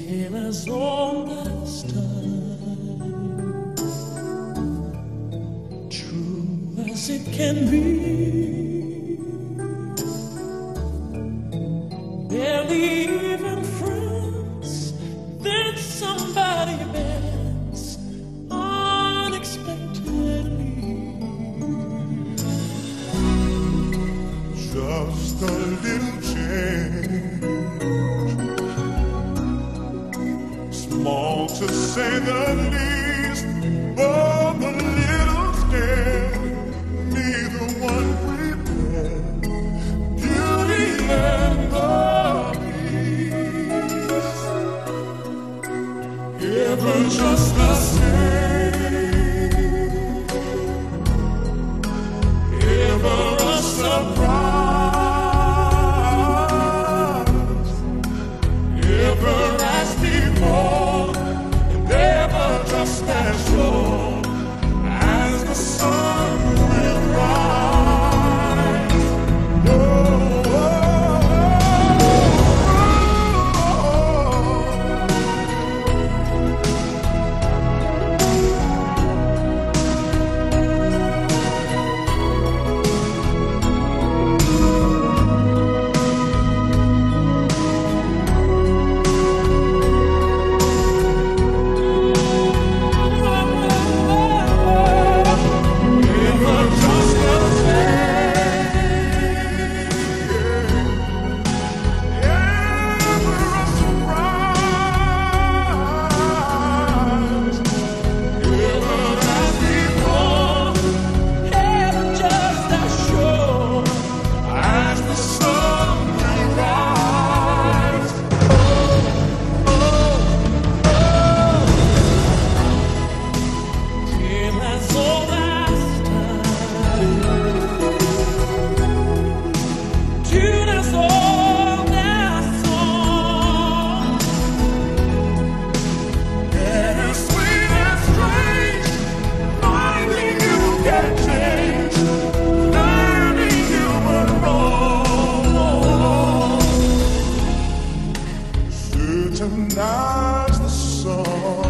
same as all last time, true as it can be. Barely even friends, then somebody bends unexpectedly. Just a little change, small to say the least, but a little scared. Neither one prepared. Beauty and the Beast, ever just the same, ever a surprise, ever as before, and ever just as sure as the sun will rise. Oh, oh, tonight's the song.